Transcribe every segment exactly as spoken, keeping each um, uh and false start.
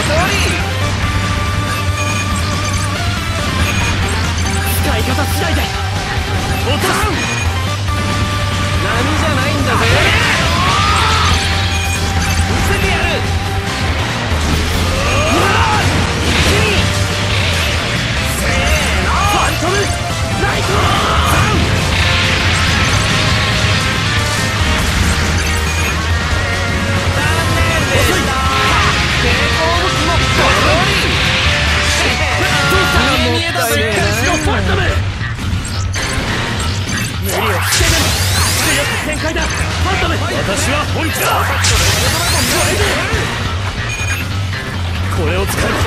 使い方次第で落とす。波じゃないんだぜ。見せてやる。一気にせーの、ファントムライト。残念でした。抵抗武器もゴロリ。見え見えだぞ。しっかりしろファントム。無理をしてでも強く展開だファントム。私は本気だ。これを使う。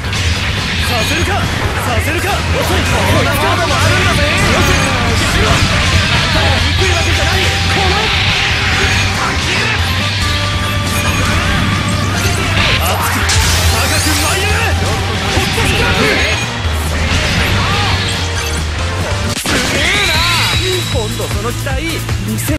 させるかさせるか。遅い。こんなワードもあるんだぜ。よせやめろ。